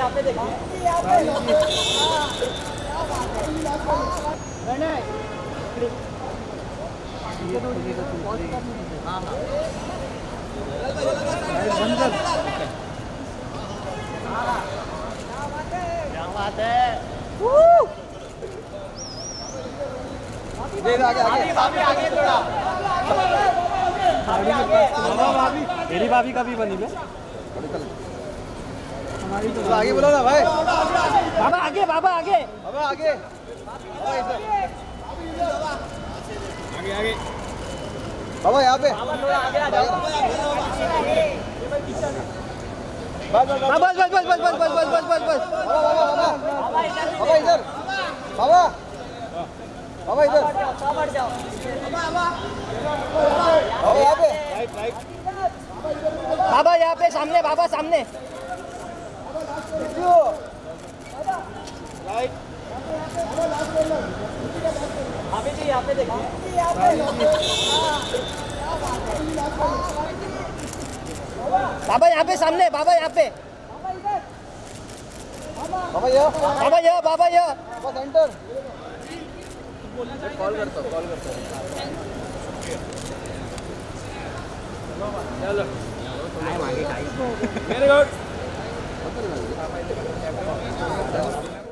यहाँ पे देखिए। क्या बात है। आगे थोड़ा मेरी भाभी का भी बनी है। तो आगे बोलो ना भाई। बाबा आगे, बाबा आगे, बाबा आगे, आगे आगे बाबा यहाँ पे। थोड़ा आगे आ जाओ। बस बस बस बस बस बस बस बस बस बस। बाबा इधर, बाबा बाबा इधर, बढ़ जाओ। बाबा यहाँ पे। बाबा यहाँ पे सामने, बाबा सामने। अभी जी यहाँ पे देखिए। बाबा यहाँ पे सामने, बाबा यहाँ पे। बाबा यहाँ, बाबा यहाँ, बाबा यहाँ। बाबा सेंटर। कॉल करता हूँ, कॉल करता हूँ। चलो वेरी गुड।